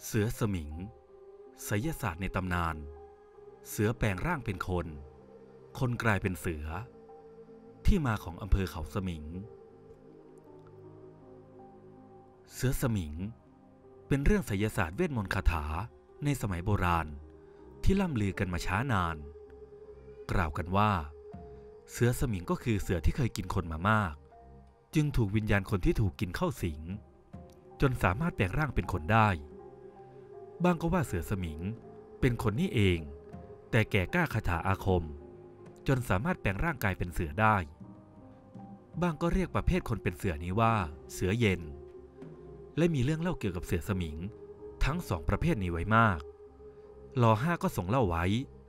เสือสมิงไสยศาสตร์ในตำนานเสือแปลงร่างเป็นคนคนกลายเป็นเสือที่มาของอำเภอเขาสมิงเสือสมิงเป็นเรื่องไสยศาสตร์เวทมนต์คาถาในสมัยโบราณที่ล่ำลือกันมาช้านานกล่าวกันว่าเสือสมิงก็คือเสือที่เคยกินคนมามากจึงถูกวิญญาณคนที่ถูกกินเข้าสิงจนสามารถแปลงร่างเป็นคนได้บางก็ว่าเสือสมิงเป็นคนนี่เองแต่แก่กล้าคาถาอาคมจนสามารถแปลงร่างกายเป็นเสือได้บางก็เรียกประเภทคนเป็นเสือนี้ว่าเสือเย็นและมีเรื่องเล่าเกี่ยวกับเสือสมิงทั้งสองประเภทนี้ไว้มากล.5 ก็ส่งเล่าไว้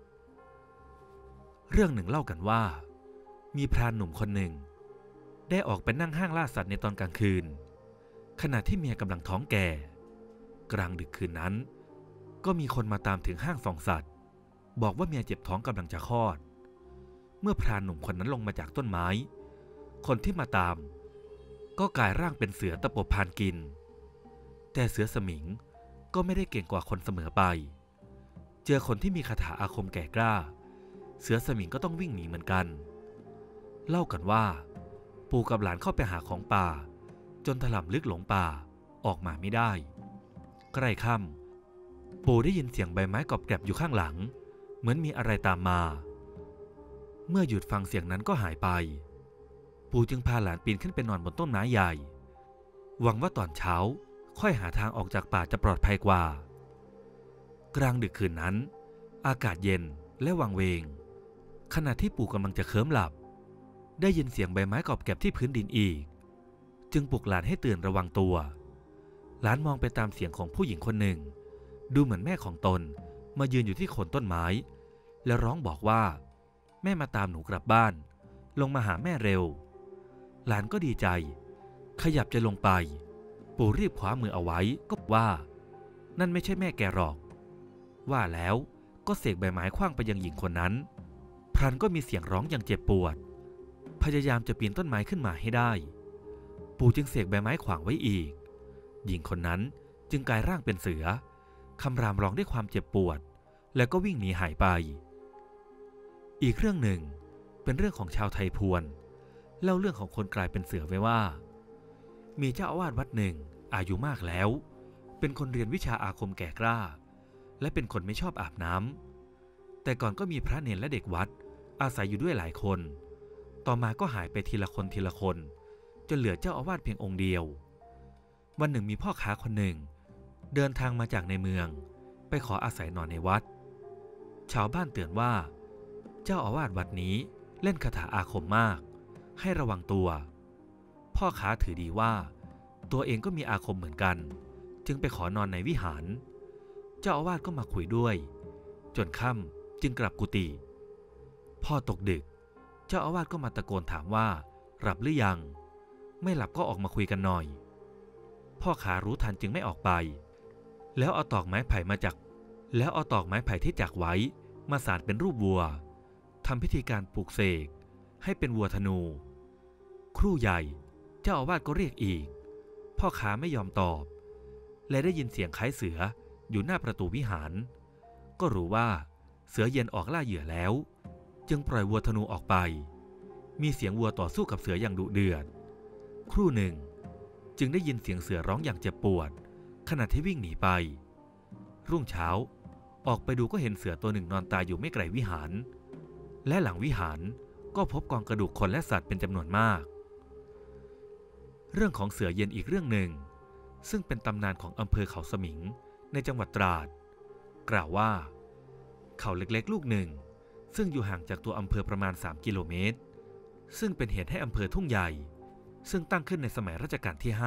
เรื่องหนึ่งเล่ากันว่ามีพรานหนุ่มคนหนึ่งได้ออกไปนั่งห้างล่าสัตว์ในตอนกลางคืนขณะที่เมียกำลังท้องแก่กลางดึกคืนนั้นก็มีคนมาตามถึงห้างส่องสัตว์บอกว่าเมียเจ็บท้องกำลังจะคลอดเมื่อพรานหนุ่มคนนั้นลงมาจากต้นไม้คนที่มาตามก็กลายร่างเป็นเสือตะปบพานกินแต่เสือสมิงก็ไม่ได้เก่งกว่าคนเสมอไปเจอคนที่มีคาถาอาคมแก่กล้าเสือสมิงก็ต้องวิ่งหนีเหมือนกันเล่ากันว่าปู่กับหลานเข้าไปหาของป่าจนถลำลึกหลงป่าออกมาไม่ได้ใกล้ค่ำปู่ได้ยินเสียงใบไม้กรอบแกรบอยู่ข้างหลังเหมือนมีอะไรตามมาเมื่อหยุดฟังเสียงนั้นก็หายไปปู่จึงพาหลานปีนขึ้นไปนอนบนต้นไม้ใหญ่หวังว่าตอนเช้าค่อยหาทางออกจากป่าจะปลอดภัยกว่ากลางดึกคืนนั้นอากาศเย็นและวังเวงขณะที่ปู่กำลังจะเคลิ้มหลับได้ยินเสียงใบไม้กรอบแกรบที่พื้นดินอีกจึงปลุกหลานให้ตื่นระวังตัวหลานมองไปตามเสียงของผู้หญิงคนหนึ่งดูเหมือนแม่ของตนมายืนอยู่ที่โคนต้นไม้และร้องบอกว่าแม่มาตามหนูกลับบ้านลงมาหาแม่เร็วหลานก็ดีใจขยับจะลงไปปู่รีบคว้ามือเอาไว้ก็ว่านั่นไม่ใช่แม่แกหรอกว่าแล้วก็เสกใบไม้ขว้างไปยังหญิงคนนั้นพลันก็มีเสียงร้องอย่างเจ็บปวดพยายามจะปีนต้นไม้ขึ้นมาให้ได้ปู่จึงเสกใบไม้ขวางไว้อีกหญิงคนนั้นจึงกลายร่างเป็นเสือคำรามร้องด้วยความเจ็บปวดแล้วก็วิ่งหนีหายไปอีกเรื่องหนึ่งเป็นเรื่องของชาวไทยพวนเล่าเรื่องของคนกลายเป็นเสือไว้ว่ามีเจ้าอาวาสวัดหนึ่งอายุมากแล้วเป็นคนเรียนวิชาอาคมแก่กล้าและเป็นคนไม่ชอบอาบน้ำแต่ก่อนก็มีพระเณรและเด็กวัดอาศัยอยู่ด้วยหลายคนต่อมาก็หายไปทีละคนทีละคนจนเหลือเจ้าอาวาสเพียงองค์เดียววันหนึ่งมีพ่อค้าคนหนึ่งเดินทางมาจากในเมืองไปขออาศัยนอนในวัดชาวบ้านเตือนว่าเจ้าอาวาสวัดนี้เล่นคาถาอาคมมากให้ระวังตัวพ่อค้าถือดีว่าตัวเองก็มีอาคมเหมือนกันจึงไปขอนอนในวิหารเจ้าอาวาสก็มาคุยด้วยจนค่ำจึงกลับกุฏิพอตกดึกเจ้าอาวาสก็มาตะโกนถามว่าหลับหรือยังไม่หลับก็ออกมาคุยกันหน่อยพ่อค้ารู้ทันจึงไม่ออกไปแล้วเอาตอกไม้ไผ่ที่จักไว้มาสานเป็นรูปวัวทำพิธีการปลูกเสกให้เป็นวัวธนูครู่ใหญ่เจ้าอาวาสก็เรียกอีกพ่อค้าไม่ยอมตอบและได้ยินเสียงคล้ายเสืออยู่หน้าประตูวิหารก็รู้ว่าเสือเย็นออกล่าเหยื่อแล้วจึงปล่อยวัวธนูออกไปมีเสียงวัวต่อสู้กับเสืออย่างดุเดือดครู่หนึ่งจึงได้ยินเสียงเสือร้องอย่างเจ็บปวดขณะที่วิ่งหนีไปรุ่งเช้าออกไปดูก็เห็นเสือตัวหนึ่งนอนตายอยู่ไม่ไกลวิหารและหลังวิหารก็พบกองกระดูกคนและสัตว์เป็นจำนวนมากเรื่องของเสือเย็นอีกเรื่องหนึ่งซึ่งเป็นตำนานของอำเภอเขาสมิงในจังหวัดตราดกล่าวว่าเขาเล็กๆลูกหนึ่งซึ่งอยู่ห่างจากตัวอำเภอประมาณ3 กิโลเมตรซึ่งเป็นเหตุให้อำเภอทุ่งใหญ่ซึ่งตั้งขึ้นในสมัยรัชกาลที่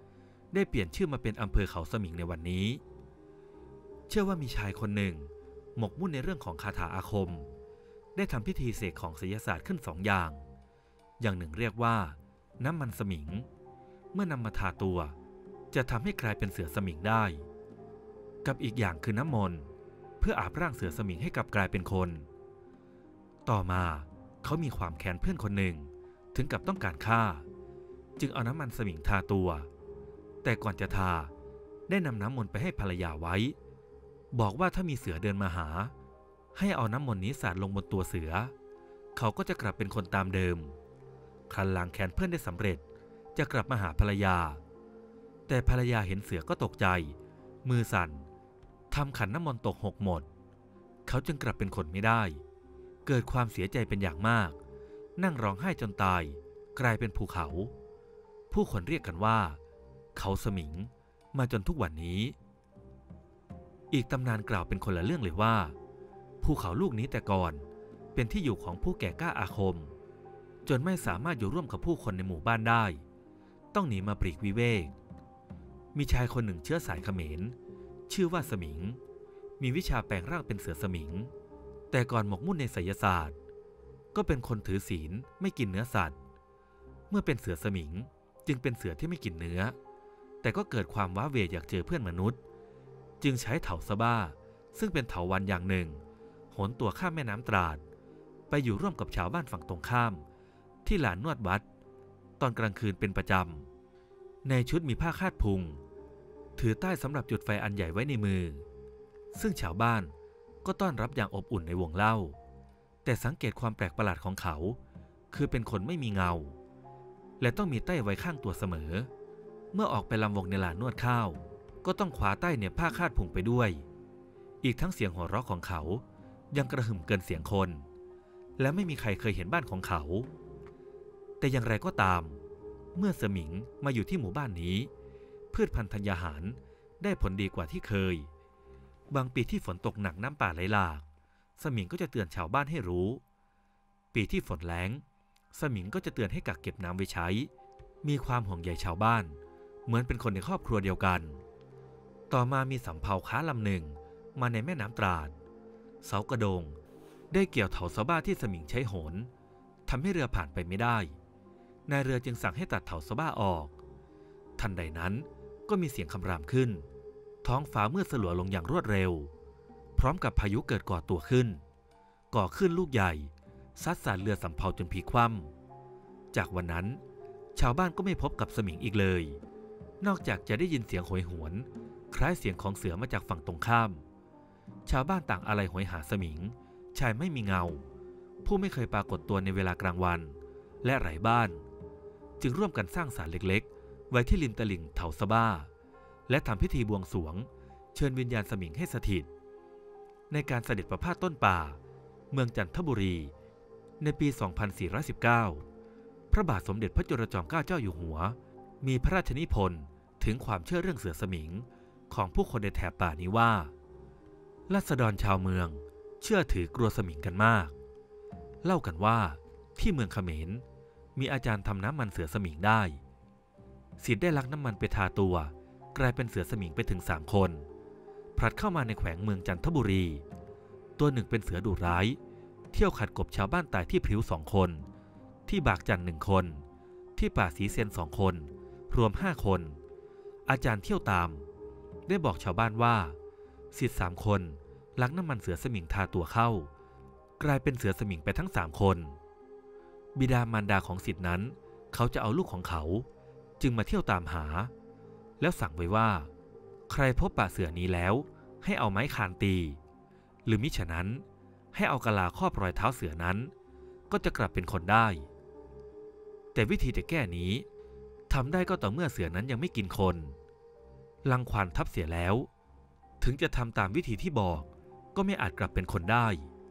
5ได้เปลี่ยนชื่อมาเป็นอำเภอเขาสมิงในวันนี้เชื่อว่ามีชายคนหนึ่งหมกมุ่นในเรื่องของคาถาอาคมได้ทำพิธีเสกของไสยศาสตร์ขึ้น2 อย่างหนึ่งเรียกว่าน้ำมันสมิงเมื่อนำมาทาตัวจะทำให้กลายเป็นเสือสมิงได้กับอีกอย่างคือน้ำมนต์เพื่ออาบร่างเสือสมิงให้กลับกลายเป็นคนต่อมาเขามีความแค้นเพื่อนคนหนึ่งถึงกับต้องการฆ่าจึงเอาน้ำมันสมิงทาตัวแต่ก่อนจะทาได้นำน้ำมนต์ไปให้ภรรยาไว้บอกว่าถ้ามีเสือเดินมาหาให้เอาน้ำมนต์นี้สาดลงบนตัวเสือเขาก็จะกลับเป็นคนตามเดิมครั้นล้างแค้นเพื่อนได้สำเร็จจะกลับมาหาภรรยาแต่ภรรยาเห็นเสือก็ตกใจมือสั่นทำขันน้ำมนต์ตกหกหมดเขาจึงกลับเป็นคนไม่ได้เกิดความเสียใจเป็นอย่างมากนั่งร้องไห้จนตายกลายเป็นภูเขาผู้คนเรียกกันว่าเขาสมิงมาจนทุกวันนี้อีกตำนานกล่าวเป็นคนละเรื่องเลยว่าภูเขาลูกนี้แต่ก่อนเป็นที่อยู่ของผู้แก่กล้าอาคมจนไม่สามารถอยู่ร่วมกับผู้คนในหมู่บ้านได้ต้องหนีมาปลีกวิเวกมีชายคนหนึ่งเชื้อสายเขมรชื่อว่าสมิงมีวิชาแปลงร่างเป็นเสือสมิงแต่ก่อนหมกมุ่นในไสยศาสตร์ก็เป็นคนถือศีลไม่กินเนื้อสัตว์เมื่อเป็นเสือสมิงจึงเป็นเสือที่ไม่กินเนื้อแต่ก็เกิดความว้าเหวอยากเจอเพื่อนมนุษย์จึงใช้เถาสะบ้าซึ่งเป็นเถาวัลย์อย่างหนึ่งโหนตัวข้ามแม่น้ำตราดไปอยู่ร่วมกับชาวบ้านฝั่งตรงข้ามที่ลานนวดวัดตอนกลางคืนเป็นประจำในชุดมีผ้าคาดพุงถือใต้สำหรับจุดไฟอันใหญ่ไว้ในมือซึ่งชาวบ้านก็ต้อนรับอย่างอบอุ่นในวงเล่าแต่สังเกตความแปลกประหลาดของเขาคือเป็นคนไม่มีเงาและต้องมีใต้ไว้ข้างตัวเสมอเมื่อออกไปลำวงในลานนวดข้าวก็ต้องคว้าใต้เหน็บผ้าคาดพุงไปด้วยอีกทั้งเสียงหัวเราะของเขายังกระหึ่มเกินเสียงคนและไม่มีใครเคยเห็นบ้านของเขาแต่อย่างไรก็ตามเมื่อสมิงมาอยู่ที่หมู่บ้านนี้พืชพันธุ์ธัญญาหารได้ผลดีกว่าที่เคยบางปีที่ฝนตกหนักน้ำป่าไหลหลากสมิงก็จะเตือนชาวบ้านให้รู้ปีที่ฝนแล้งสมิงก็จะเตือนให้กักเก็บน้ำไว้ใช้มีความห่วงใยชาวบ้านเหมือนเป็นคนในครอบครัวเดียวกันต่อมามีสำเภาค้าลำหนึ่งมาในแม่น้ำตราดเสากระโดงได้เกี่ยวเถาสะบ้าที่สมิงใช้โหนทำให้เรือผ่านไปไม่ได้นายเรือจึงสั่งให้ตัดเถาสะบ้าออกทันใดนั้นก็มีเสียงคำรามขึ้นท้องฟ้ามืดสลัวลงอย่างรวดเร็วพร้อมกับพายุเกิดก่อตัวขึ้นก่อขึ้นลูกใหญ่ซัดสาดเรือสำเภาจนพลิกคว่ำจากวันนั้นชาวบ้านก็ไม่พบกับสมิงอีกเลยนอกจากจะได้ยินเสียงโหยหวนคล้ายเสียงของเสือมาจากฝั่งตรงข้ามชาวบ้านต่างอาลัยโหยหาสมิงชายไม่มีเงาผู้ไม่เคยปรากฏตัวในเวลากลางวันและไร้บ้านจึงร่วมกันสร้างศาลเล็กๆไว้ที่ริมตลิ่งเถาสะบ้าและทำพิธีบวงสรวงเชิญวิญญาณสมิงให้สถิตในการเสด็จประพาสต้นป่าเมืองจันทบุรีในปี 2419 พระบาทสมเด็จพระจุลจอมเกล้าเจ้าอยู่หัวมีพระราชนิพนธ์ถึงความเชื่อเรื่องเสือสมิงของผู้คนในแถบป่านี้ว่าราษฎรชาวเมืองเชื่อถือกลัวสมิงกันมากเล่ากันว่าที่เมืองเขมรมีอาจารย์ทำน้ำมันเสือสมิงได้ศิษย์ได้ลักน้ำมันไปทาตัวกลายเป็นเสือสมิงไปถึง3 คนผลัดเข้ามาในแขวงเมืองจันทบุรีตัวหนึ่งเป็นเสือดุร้ายเที่ยวขัดกบชาวบ้านตายที่พริ้ว2 คนที่บากจัน1 คนที่ป่าสีเซียน2 คนรวม5 คนอาจารย์เที่ยวตามได้บอกชาวบ้านว่าศิษย์3 คนลักน้ำมันเสือสมิงทาตัวเข้ากลายเป็นเสือสมิงไปทั้ง3 คนบิดามารดาของศิษย์นั้นเขาจะเอาลูกของเขาจึงมาเที่ยวตามหาแล้วสั่งไว้ว่าใครพบป่าเสือนี้แล้วให้เอาไม้คานตีหรือมิฉะนั้นให้เอากะลาครอบรอยเท้าเสือนั้นก็จะกลับเป็นคนได้แต่วิธีจะแก้นี้ทำได้ก็ต่อเมื่อเสือนั้นยังไม่กินคนรังควานทับเสียแล้วถึงจะทำตามวิธีที่บอกก็ไม่อาจกลับเป็นคนได้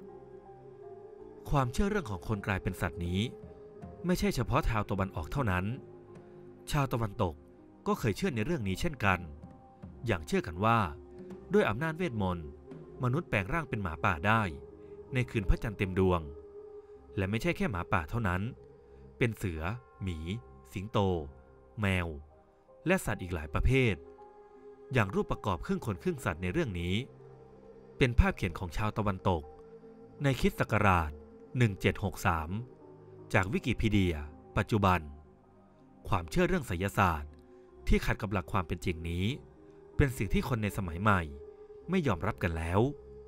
ความเชื่อเรื่องของคนกลายเป็นสัตว์นี้ไม่ใช่เฉพาะชาวตะวันออกเท่านั้นชาวตะวันตกก็เคยเชื่อในเรื่องนี้เช่นกันอย่างเชื่อกันว่าด้วยอำนาจเวทมนต์มนุษย์แปลงร่างเป็นหมาป่าได้ในคืนพระจันทร์เต็มดวงและไม่ใช่แค่หมาป่าเท่านั้นเป็นเสือหมีสิงโตแมวและสัตว์อีกหลายประเภทอย่างรูปประกอบครึ่งคนครึ่งสัตว์ในเรื่องนี้เป็นภาพเขียนของชาวตะวันตกในคริสต์ศักราช 1763 จากวิกิพีเดียปัจจุบันความเชื่อเรื่องไสยศาสตร์ที่ขัดกับหลักความเป็นจริงนี้เป็นสิ่งที่คนในสมัยใหม่ไม่ยอมรับกันแล้ว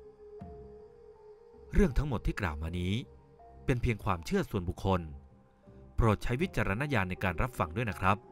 เรื่องทั้งหมดที่กล่าวมานี้เป็นเพียงความเชื่อส่วนบุคคลโปรดใช้วิจารณญาณในการรับฟังด้วยนะครับ